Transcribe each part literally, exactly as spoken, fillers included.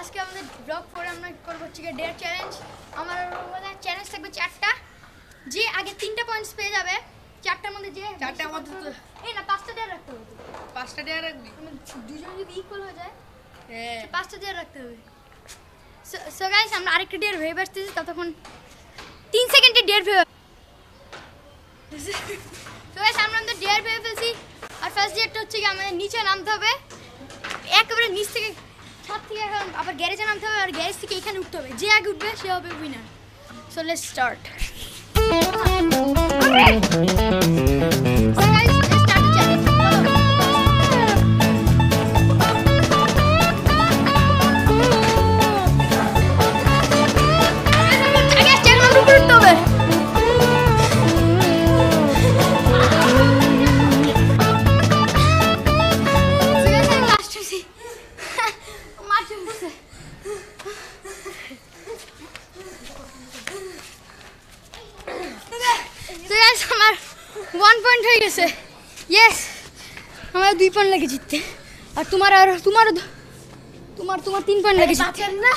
আজকে আমাদের ব্লগ করে আমরা করব হচ্ছে ডেয়ার চ্যালেঞ্জ। আমার চ্যালেঞ্জ থাকবে চারটা, যে আগে তিনটা পয়েন্টস পেয়ে যাবে চারটার মধ্যে, যে চারটার মধ্যে তো এই না পাঁচটা ডেয়ার রাখতে হবে। পাঁচটা ডেয়ার রাখবি? দুজন যদি ইকুয়াল হয়ে যায় হ্যাঁ পাঁচটা ডেয়ার রাখতে হবে। সো গাইস আমরা আরেকটা ডেয়ার ভেবে আসতেছি, ততক্ষণ তিন সেকেন্ডে ডেয়ার ভেবে। সো গাইস আমরা আমাদের ডেয়ার ভেবে ফেলছি। আর ফার্স্ট ডেয়ারটা হচ্ছে কি আমাদের নিচে নামতে হবে, একেবারে নিচ থেকে ছাদ থেকে এখন আবার গ্যারেজে নামতে হবে, আর গ্যারেজ থেকে এখানে উঠতে হবে। যে আগে উঠবে সে হবে উইনার। So let's start. আমার ওয়ান পয়েন্ট হয়ে গেছে। ইয়েস, আমার দুই পয়েন্ট লাগে জিততে। আর তোমার আর তোমার তোমার তোমার তিন পয়েন্ট লাগে জিততে না।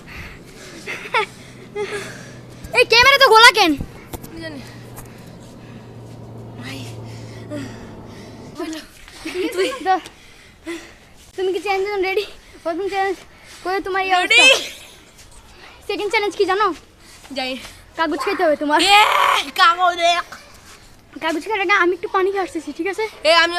এই ক্যামেরা তো গোলা কেন জানি তুমি কি চ্যালেঞ্জ রেডি? প্রথম চ্যালেঞ্জ করে তোমার রেডি। সেকেন্ড চ্যালেঞ্জ কি জানো? যাই কাগজ খাইতে হবে তোমার। কাগজ কাগজ খাইতে না, আমি একটু পানি খেয়ে আসতেছি, ঠিক আছে? এ আমিও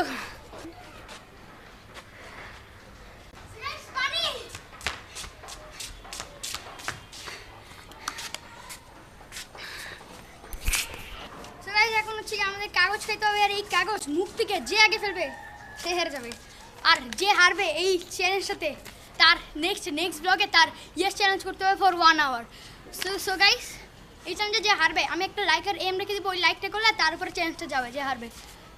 এখন হচ্ছে আমাদের কাগজ খাইতে হবে। আর এই কাগজ মুখ থেকে যে আগে ফেলবে সে হেরে যাবে। আর যে হারবে এই চ্যালেঞ্জটাতে তার নেক্সট নেক্সট ব্লগে তার ইয়েস চ্যালেঞ্জ করতে হবে for one hour. So so guys এই চ্যালেঞ্জে যে হারবে আমি একটা লাইকের এম রেখে দিব, ওই লাইকটা করলে তার উপরে চ্যালেঞ্জটা যাবে যে হারবে।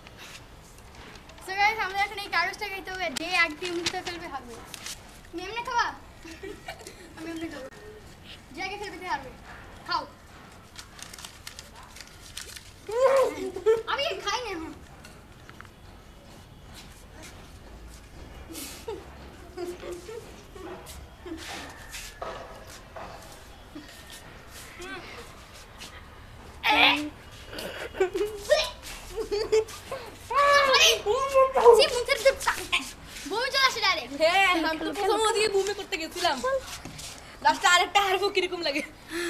সো গাইস আমাদের এখন এই কাগজটা খাইতে হবে, যে আগে মুখটা ফেলবে হারবে। তুমি এমনি খাওয়া? আমি এমনি খাবো। যে আগে ফেলবে সে হারবে। খাও। আমি খাই না এখন। বমি চলে আসে ডাইরেক্ট। হ্যাঁ আমি তো প্রথম ওদিকে বুমে করতে গেছিলাম, লাস্টে আরেকটা হারবো কিরকম লাগে।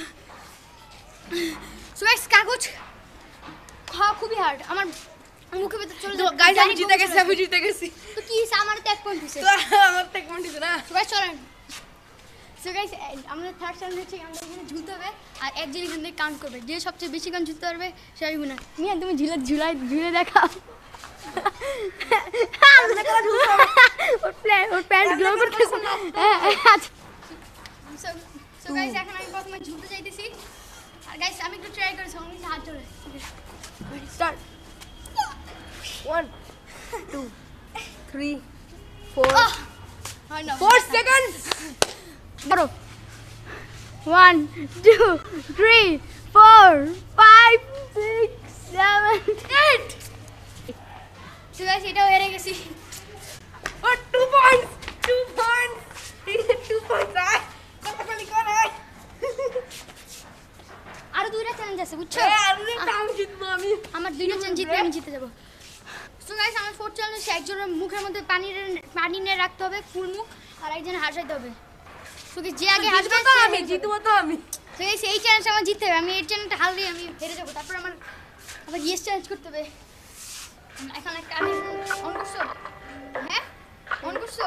সো গাইস কাগজ খাওয়া খুবই হার্ড। আমার মুখে ভেতর চলে যাবে। গাইস আমি জিতে গেছি, আমি জিতে গেছি। তো কি আমার তো এক পয়েন্ট হইছে। তো আমার তো এক পয়েন্ট হইছে না। সো গাইস চলেন। সো গাইস আমাদের থার্ড চ্যালেঞ্জ হচ্ছে আমরা এখানে ঝুলতে হবে, আর একজন এখান থেকে কাউন্ট করবে। যে সবচেয়ে বেশি গান ঝুলতে পারবে সেই উইনার। মিয়া তুমি ঝুলে ঝুলাই ঝুলে দেখাও। ওর প্যান্ট ওর প্যান্ট গ্লো করতেছে না। সো সো গাইস এখন আমি প্রথমে ঝুলতে যাইতেছি। আর গাইস আমি একটু ট্রাই করি, সঙ্গে হাত ধরে start. One two three four হয় না ফোর সেকেন্ডস। বড় one two three four five six seven eight. So guys এটাও হেরে গেছি। ও two points two points two points আয় কতখানি করে। আরো দুইটা চ্যালেঞ্জ আছে বুঝছো? আমি আমি জিতবো। আমি আমার দুইটা চ্যালেঞ্জ জিতলে আমি জিতে যাবো। সো গাইস আমার ফোর্থ চ্যালেঞ্জ একজনের মুখের মধ্যে পানি পানি নিয়ে রাখতে হবে ফুল মুখ, আর একজনের হাসাইতে হবে। সো গাইস যে আগে হাসবে তো আমি জিতবো তো আমি। সো গাইস এই চ্যালেঞ্জ আমার জিততে হবে। আমি এই চ্যালেঞ্জটা হারলে আমি হেরে যাবো। তারপর আমার আবার ইয়েস চ্যালেঞ্জ করতে হবে। এখন একটা আমি অন করছো? হ্যাঁ অন করছো?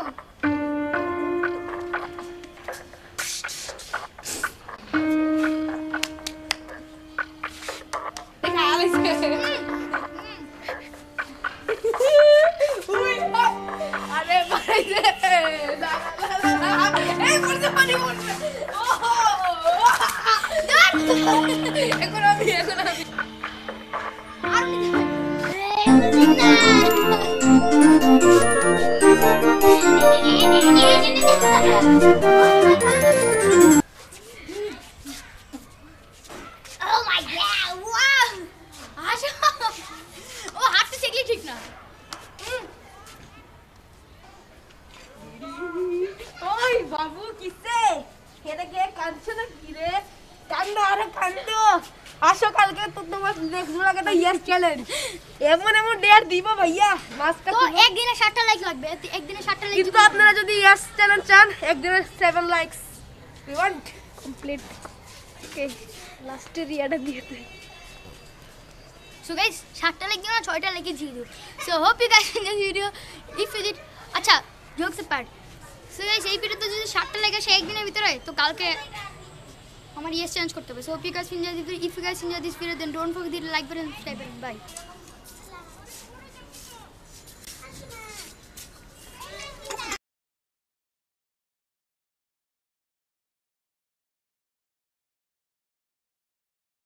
আরে মাইরে লা লা লা এই করতে পানি পড়ছে। ওহো এখন আমি এখন আমি আর Oh my god! Wow! ও হাঁটতে শিখলি ঠিক না। ওই বাবু কিসে এটা কে কাঁদছে না কি রে কান্দো আরে কান্দো আসো কালকে তো তোমার নেক্সট ব্লগে তো ইয়েস চ্যালেঞ্জ এমন এমন ডেয়ার দিব ভাইয়া মাস্কা তো একদিনে ষাটটা লাইক লাগবে একদিনে ষাটটা লাইক কিন্তু আপনারা যদি ইয়েস চ্যালেঞ্জ চান একদিনে seven likes we want complete okay লাস্টের ইয়াটা দিয়ে দে So guys, ষাটটা লাইক দিও না ছয়টা লাইকে দিয়ে দিও so hope you guys enjoy this video if you did আচ্ছা জোকস অ্যাপার্ট সো গাইস এই ভিডিওতে যদি ষাটটা লাইক আসে একদিনের ভিতরে তো কালকে আমার ইয়েস চেঞ্জ করতে হবে so hope you guys enjoy this video if you guys enjoy this video then don't forget to like button subscribe by